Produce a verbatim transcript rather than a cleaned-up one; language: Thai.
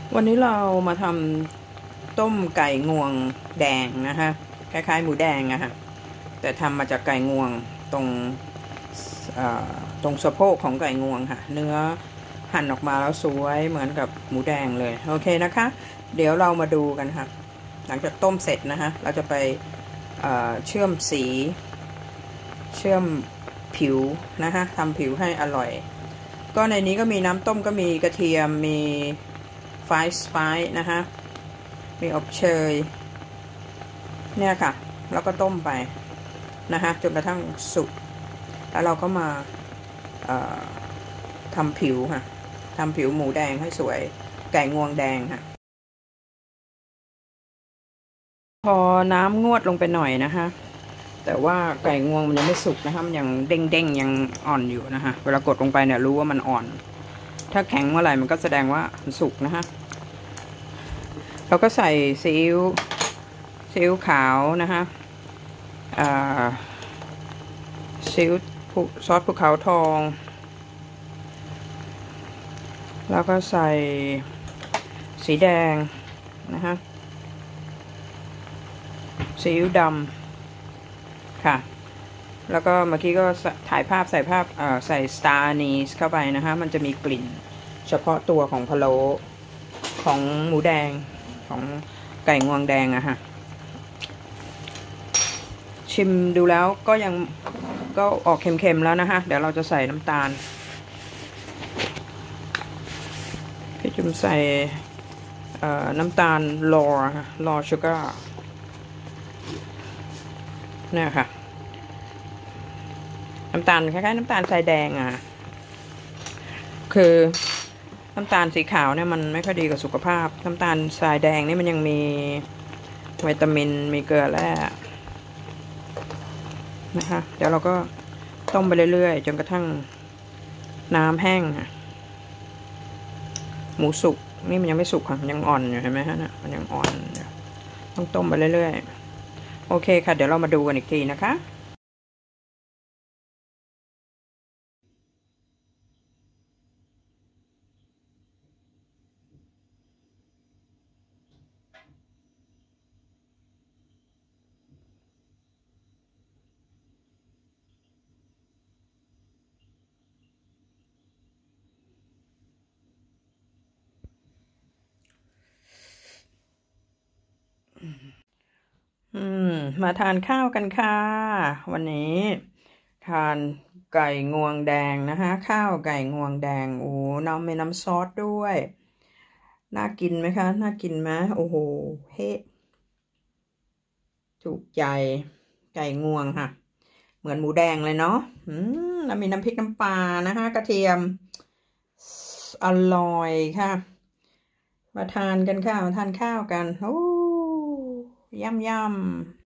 วันนี้เรามาทำต้มไก่งวงแดงนะคะคล้ายๆหมูแดงอะค่ะแต่ทำมาจากไก่งวงตรงตรงสะโพกของไก่งวงค่ะเนื้อหั่นออกมาแล้วสวยเหมือนกับหมูแดงเลยโอเคนะคะเดี๋ยวเรามาดูกันค่ะหลังจากต้มเสร็จนะคะเราจะไปเชื่อมสีเชื่อมผิวนะคะทำผิวให้อร่อยก็ในนี้ก็มีน้ำต้มก็มีกระเทียมมีไฟส์ไฟนะคะมีอบเชยเนี่ยค่ะแล้วก็ต้มไปนะคะจนกระทั่งสุกแล้วเราก็มาทำผิวค่ะทำผิวหมูแดงให้สวยไก่งวงแดงค่ะพอน้ำงวดลงไปหน่อยนะคะแต่ว่าไก่งวงมันยังไม่สุกนะคะมันยังเด้งๆยังอ่อนอยู่นะคะเวลากดลงไปเนี่ยรู้ว่ามันอ่อนถ้าแข็งเมื่อไหร่มันก็แสดงว่ามันสุกนะคะเราก็ใส่ซีอิ๊วซีอิ๊วขาวนะคะซีอิ๊วซอสภูเขาทองแล้วก็ใส่สีแดงนะคะซีอิ๊วดำค่ะแล้วก็เมื่อกี้ก็ถ่ายภาพใส่ภาพใส่สตาร์นีสเข้าไปนะคะมันจะมีกลิ่นเฉพาะตัวของพะโล้ของหมูแดงของไก่งวงแดงอะค่ะชิมดูแล้วก็ยังก็ออกเค็มๆแล้วนะคะเดี๋ยวเราจะใส่น้ำตาลพี่จุ่มใส่น้ำตาลลอร์ลอร์ชูการ์เนี่ยค่ะน้ำตาลคล้ายๆน้ำตาลทรายแดงอ่ะคือน้ำตาลสีขาวเนี่ยมันไม่ค่อยดีกับสุขภาพน้ำตาลทรายแดงนี่มันยังมีวิตามินมีเกลือแร่นะคะเดี๋ยวเราก็ต้มไปเรื่อยๆจนกระทั่งน้ำแห้งหมูสุกนี่มันยังไม่สุกค่ะมันยังอ่อนอยู่เห็นไหมฮะนะมันยังอ่อนต้องต้มไปเรื่อยๆโอเคค่ะเดี๋ยวเรามาดูกันอีกทีนะคะอืมมาทานข้าวกันค่ะวันนี้ทานไก่งวงแดงนะคะข้าวไก่งวงแดงโอ้น้ำมีน้ำซอสด้วยน่ากินไหมคะน่ากินไหมโอ้โหเฮ้ถูกใจไก่งวงค่ะเหมือนหมูแดงเลยเนาะอืมแล้วมีน้ำพริกน้ำปลานะคะกระเทียมอร่อยค่ะมาทานกันค่ะมาทานข้าวกันโอ้ย่ำย่ำ